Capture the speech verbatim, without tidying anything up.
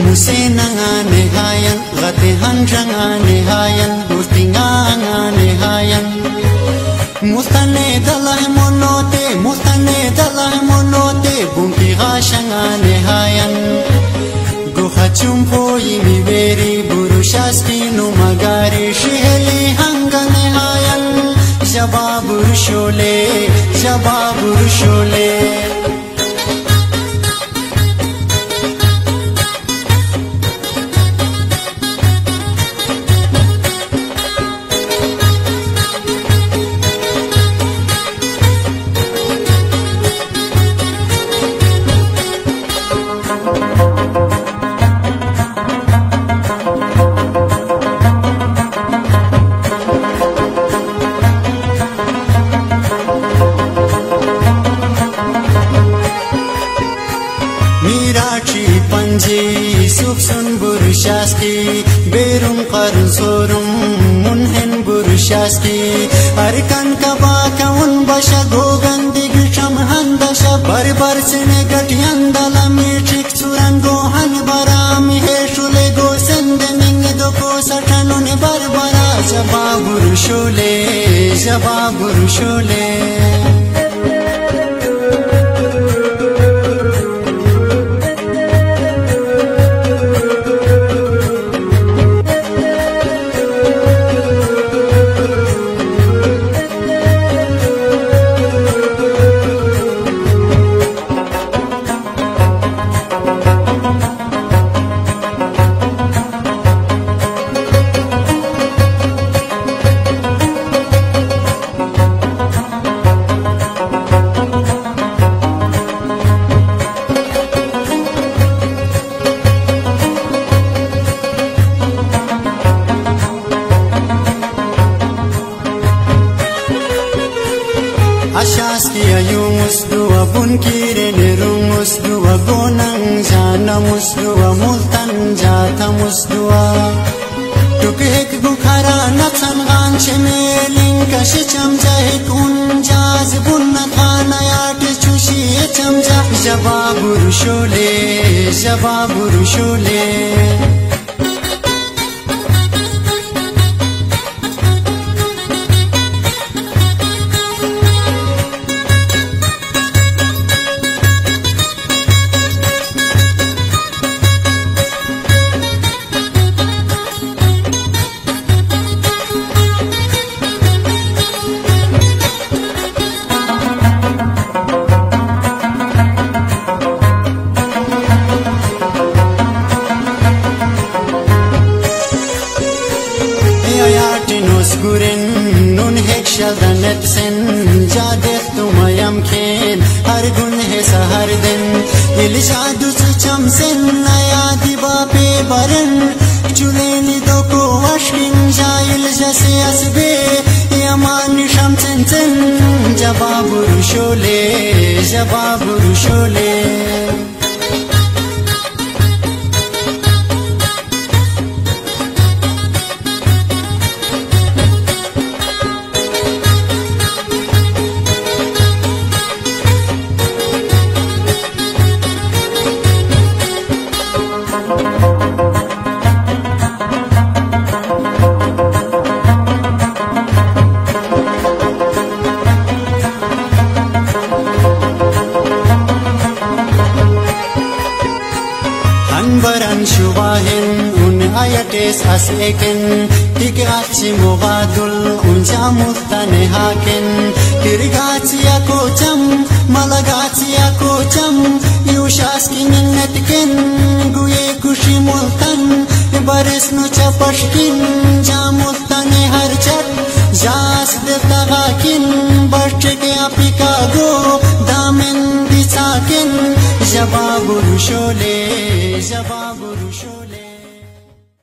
musenanga nehayan gate hanjanga nehayan gustinganga nehayan mustane dalah monote mustane dalah monote bumpi gashanga nehayan guhachumpo imiberi burushaski no magari shiheli hanga nehayan jababur shole jababur shole Subsun burushaski berum qarun sorum munhen burushaski arkan kaba kaun basha gogan digsham handasha barbar sene gatyandala michik surango han baram he shule go sende ning do ko satanun barbara jababur shule jababur shule Ashaski ayumus dua bun kire nerumus dua gonang janamus dua multan jatamus dua tukek bukhara natsan gan chemeling kashi chamja ek unjaz bunna khana yat chushi chamja jababur shole jababur shole Guren nun hekshal danet sen jadet tumayam ken har gun he sahar den il jadu cham sen naya diba pe baran chuleni do ko ashkin jail jase asbe yaman sham chen chen jababur shole jababur shole Baran shubahin un ayates as eken tigachi mogadul unja mustane haken tirgachi akocham malagachi akocham yushaski netken guye kushi multan bares no chapashkin jamultan